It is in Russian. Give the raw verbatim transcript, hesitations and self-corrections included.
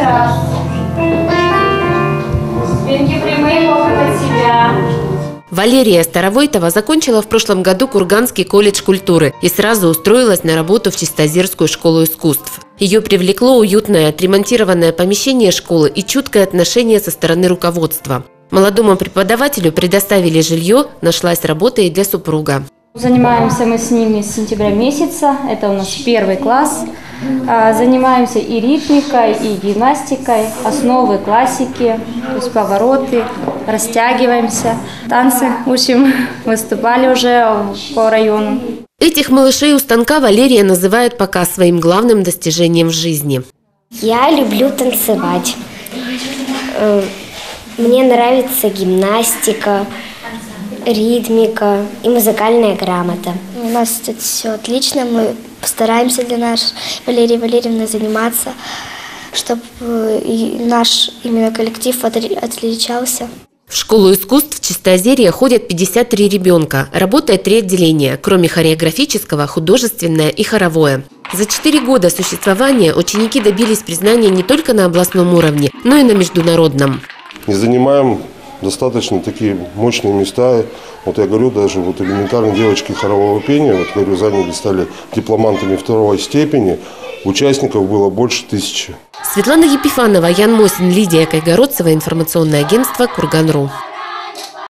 раз. Спинки прямые, локоть от себя. Валерия Старовойтова закончила в прошлом году Курганский колледж культуры и сразу устроилась на работу в Чистозерскую школу искусств. Ее привлекло уютное, отремонтированное помещение школы и чуткое отношение со стороны руководства. Молодому преподавателю предоставили жилье, нашлась работа и для супруга. Занимаемся мы с ними с сентября месяца, это у нас первый класс. Занимаемся и ритмикой, и гимнастикой, основы классики, то есть повороты, растягиваемся, танцы учим, выступали уже по району. Этих малышей у станка Валерия называет пока своим главным достижением в жизни. Я люблю танцевать. Мне нравится гимнастика, ритмика и музыкальная грамота. У нас тут все отлично, мы постараемся для нашей Валерии Валерьевны заниматься, чтобы и наш именно коллектив отличался. В школу искусств Чистозерья ходят пятьдесят три ребенка. Работает три отделения, кроме хореографического, художественное и хоровое. За четыре года существования ученики добились признания не только на областном уровне, но и на международном. Не занимаем достаточно такие мощные места. Вот я говорю, даже вот элементарно девочки хорового пения, вот говорю, заняли, стали дипломантами второй степени. Участников было больше тысячи. Светлана Епифанова, Ян Мосин, Лидия Кайгородцева, информационное агентство «Курган.ру».